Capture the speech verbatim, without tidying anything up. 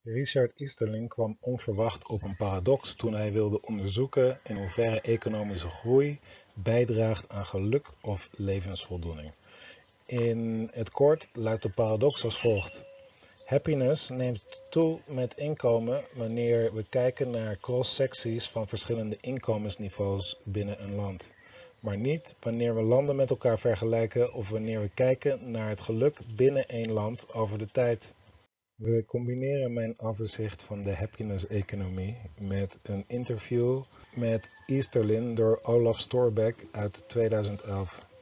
Richard Easterling kwam onverwacht op een paradox toen hij wilde onderzoeken in hoeverre economische groei bijdraagt aan geluk of levensvoldoening. In het kort luidt de paradox als volgt. Happiness neemt toe met inkomen wanneer we kijken naar cross-secties van verschillende inkomensniveaus binnen een land. Maar niet wanneer we landen met elkaar vergelijken of wanneer we kijken naar het geluk binnen één land over de tijd. We combineren mijn overzicht van de happiness-economie met een interview met Easterling door Olaf Storbeck uit tweeduizend elf.